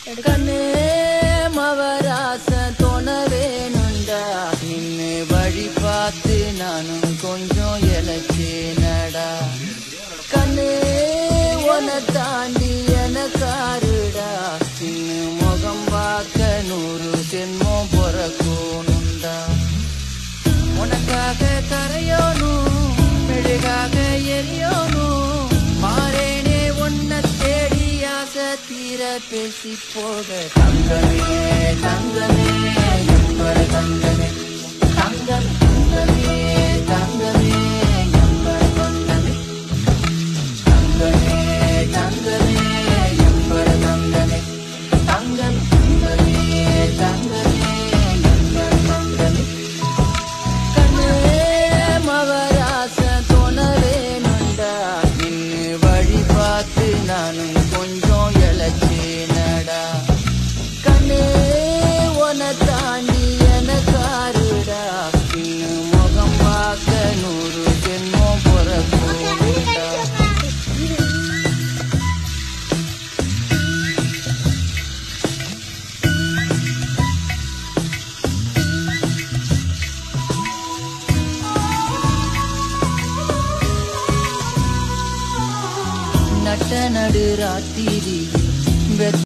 கண்ணே மவராச தோணவேனுண்டா நின்னு வழி பார்த்து நானும் கொஞ்சம் இழைச்சேனடா கண்ணே உன தாண்டி எனக்காருடா இன்னும் முகம் பார்க்க 100 ஜென்மம் பிறக்கணுண்டா உனக்காக கரையோனும் மெழுகாக எரியோனும் மாறேனே உன்னை தேடி ஆசை தீர பேசி போக தங்கமே தங்கமே என்பர தங்கமே தங்கம் தங்கமே தங்கமே என்பர தங்கமே தங்கமே தங்கமே என்பர தங்கமே தங்கம் தங்கமே தங்கமே என்பர தங்கமே கண்ணே மவராச தோணவேனுண்டா நின்னு வழி பார்த்து நானும் கொஞ்சம் இழைச்சேனடா கண்ணே உன தாண்டி எனக்காருடா இன்னும் முகம் பார்க்க 100 ஜென்மம் பிறக்கணுண்டா நட்ட நடு ராத்திரி